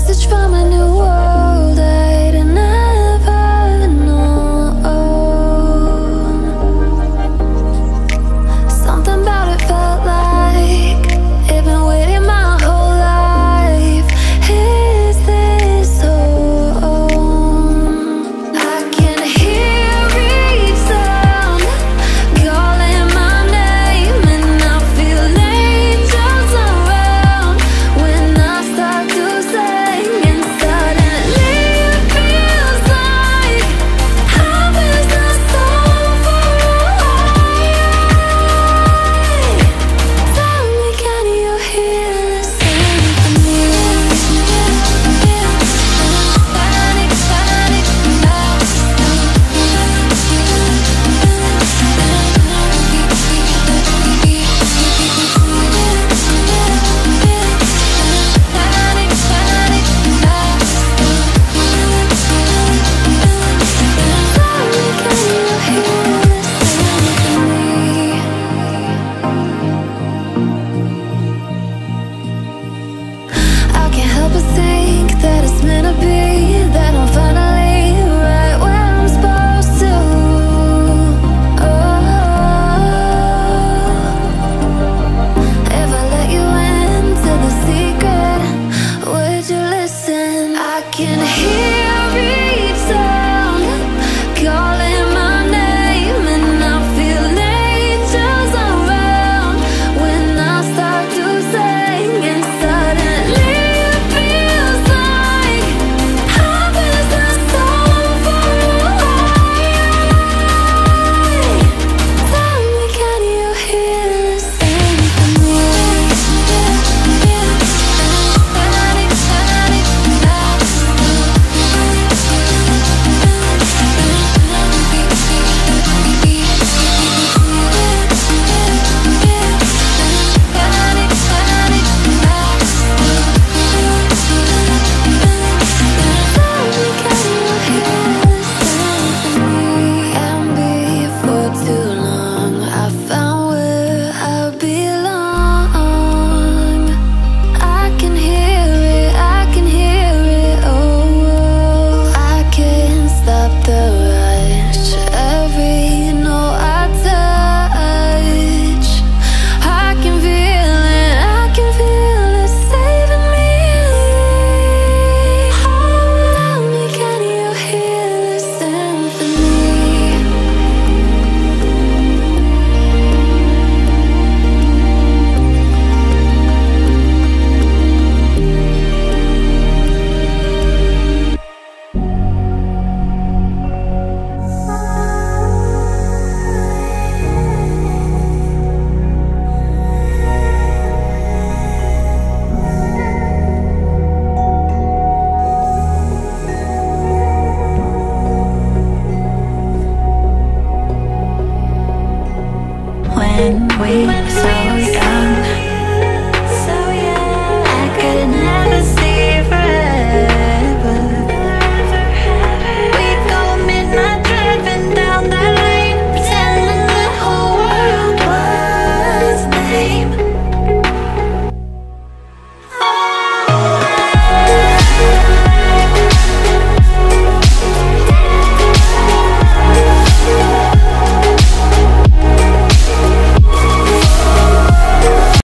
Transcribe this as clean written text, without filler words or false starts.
message from a new world I'd never known. Something about it felt like it'd been waiting my whole life. Is this home? I can hear each sound calling my name, and I feel angels around when I start to sing. And suddenly it feels like heaven's not so far away. Tell me, can you hear the symphony? Panic, panic, I can't help but think that it's meant to be, that I'm finally right where I'm supposed to. If I let you into the secret, would you listen? I can hear each sound calling my name, and I feel angels around when I start to sing. And suddenly it feels like heaven's not so far away. Tell me, can you hear the symphony? Panic, panic, and before too long I found where I belong. I can hear it, I can hear it, oh. I can't stop the rush, every note I touch. I can feel it saving me. Tell me, can you hear the symphony? When we